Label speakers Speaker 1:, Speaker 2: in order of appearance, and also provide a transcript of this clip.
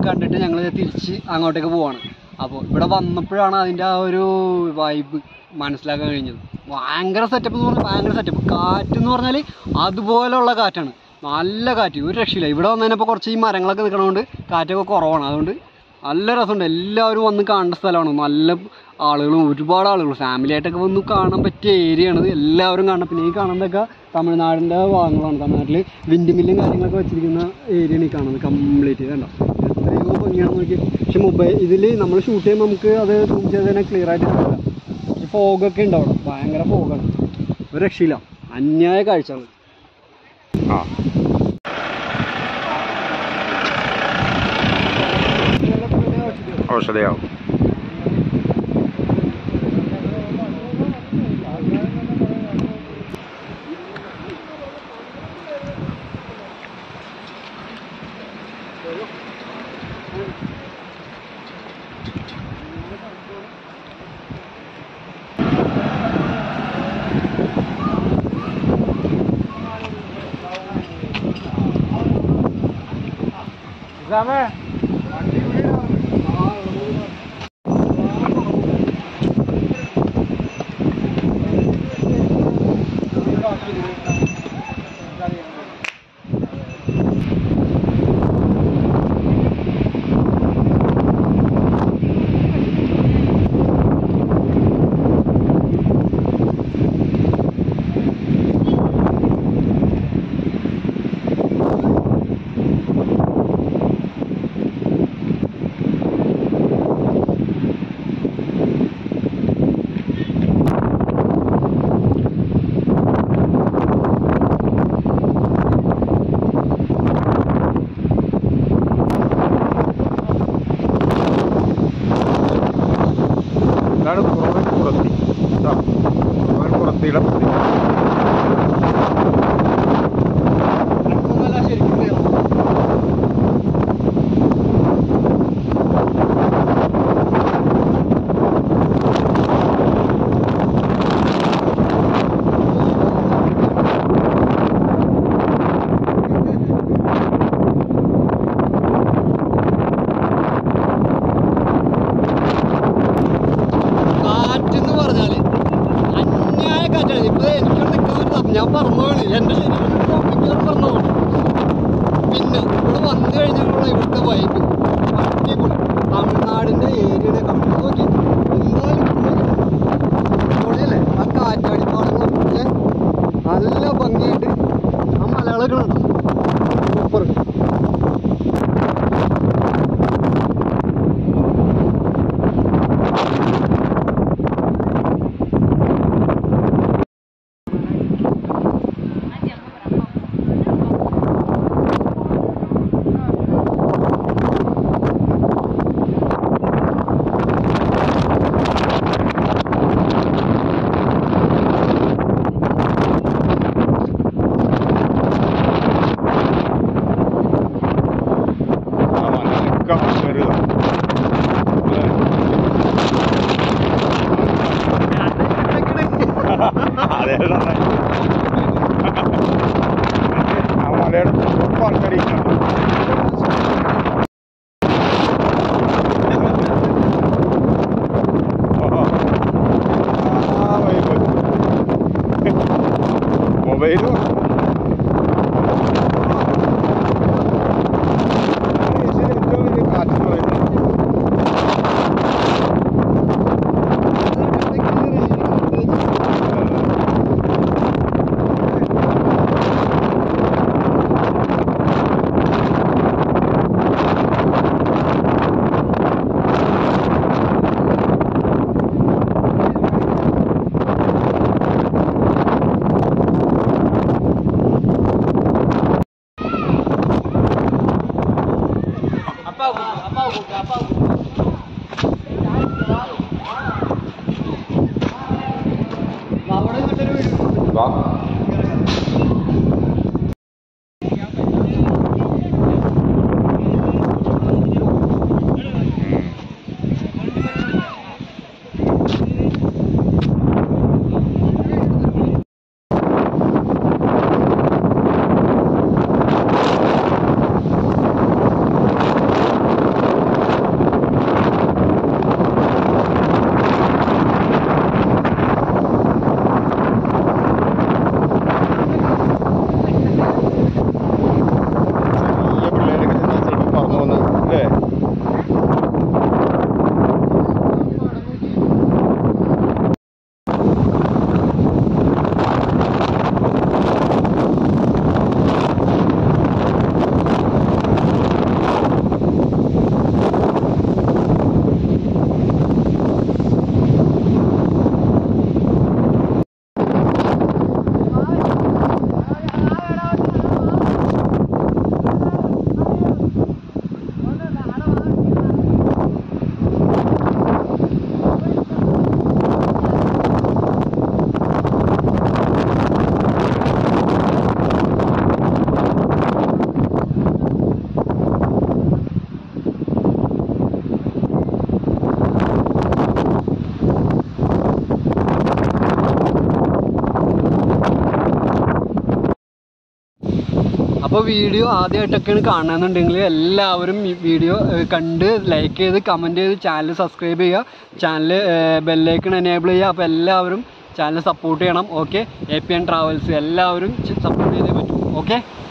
Speaker 1: കണ്ടിട്ട് ഞങ്ങൾ തിരിച്ച് അങ്ങോട്ടേക്ക് പോവാണ്. അപ്പോൾ ഇവിടെ വന്നപ്പോഴാണ് അതിൻ്റെ ആ ഒരു വൈബ് മനസ്സിലാക്കാൻ കഴിഞ്ഞത്. ഭയങ്കര സെറ്റപ്പ് എന്ന് പറഞ്ഞാൽ ഭയങ്കര സെറ്റപ്പ്. കാറ്റെന്ന് പറഞ്ഞാൽ അതുപോലെയുള്ള കാറ്റാണ്, നല്ല കാറ്റ്, ഒരു രക്ഷയില്ല. ഇവിടെ വന്നതിനപ്പോൾ കുറച്ച് ഈ മരങ്ങളൊക്കെ നിൽക്കണതുകൊണ്ട് കാറ്റൊക്കെ കുറവാണ്. അതുകൊണ്ട് നല്ല രസമുണ്ട്. എല്ലാവരും വന്ന് കാണേണ്ട സ്ഥലമാണ്. നല്ല ആളുകളും ഒരുപാട് ആളുകളും ഫാമിലി ആയിട്ടൊക്കെ വന്ന് കാണാൻ പറ്റിയ ഏരിയയാണിത്. എല്ലാവരും കാണണം. പിന്നെ ഈ കാണുന്നതൊക്കെ തമിഴ്നാടിൻ്റെ ഭാഗങ്ങളാണ്. തമിഴ്നാട്ടിൽ വിൻഡ് മില്ലും കാര്യങ്ങളൊക്കെ വെച്ചിരിക്കുന്ന ഏരിയയാണ് ഈ കാണുന്നത് കംപ്ലീറ്റ്. കണ്ടോ എത്രയോ ഭംഗിയാണെന്ന് നോക്കി. പക്ഷെ ഇതിൽ നമ്മൾ ഷൂട്ട് ചെയ്യുമ്പോൾ നമുക്ക് അത് സൂം ചെയ്ത് തന്നെ ക്ലിയർ ആയിട്ട് കിട്ടില്ല. ഈ ഫോഗൊക്കെ ഉണ്ട് അവിടെ, ഭയങ്കര ഫോഗാണ്, ഒരു രക്ഷയില്ല, അന്യായ കാഴ്ചകൾ.
Speaker 2: ഔഷധയാവും. ഞാൻ പറഞ്ഞോളി, എൻ്റെ ശരീരം പറഞ്ഞോളി. പിന്നെ ഇവിടെ വന്നു കഴിഞ്ഞാലുള്ള ഇവിടുത്തെ വൈബ് അടിപൊളി. തമിഴ്നാടിൻ്റെ ഏരിയയുടെ കണ്ടു നോക്കി എന്തായാലും പൊളിയല്ലേ. ആ കാറ്റാടിപ്പാടങ്ങളൊക്കെ നല്ല ഭംഗിയായിട്ട് ആ മലകളൊക്കെ ഉണ്ട്, സൂപ്പർ. മൊബൈലും ഏറ്റവും വലിയ കാറ്റ് പറയുന്നത് അല്ലേ?
Speaker 1: അപ്പോൾ വീഡിയോ ആദ്യമായിട്ടൊക്കെയാണ് കാണുന്നുണ്ടെങ്കിൽ എല്ലാവരും ഈ വീഡിയോ കണ്ട് ലൈക്ക് ചെയ്ത് കമൻറ്റ് ചെയ്ത് ചാനൽ സബ്സ്ക്രൈബ് ചെയ്യുക, ചാനൽ ബെല്ലൈക്കൺ എനേബിൾ ചെയ്യുക. അപ്പോൾ എല്ലാവരും ചാനൽ സപ്പോർട്ട് ചെയ്യണം. ഓക്കെ, APN ട്രാവൽസ് എല്ലാവരും സപ്പോർട്ട് ചെയ്തേ പറ്റും. ഓക്കെ.